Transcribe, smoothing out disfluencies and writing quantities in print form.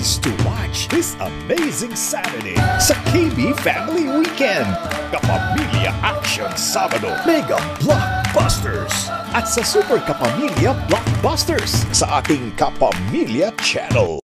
movies to watch this amazing Saturday sa KB Family Weekend. Kapamilya Action Sabado Mega Blockbusters at sa Super Kapamilya Blockbusters sa ating Kapamilya Channel.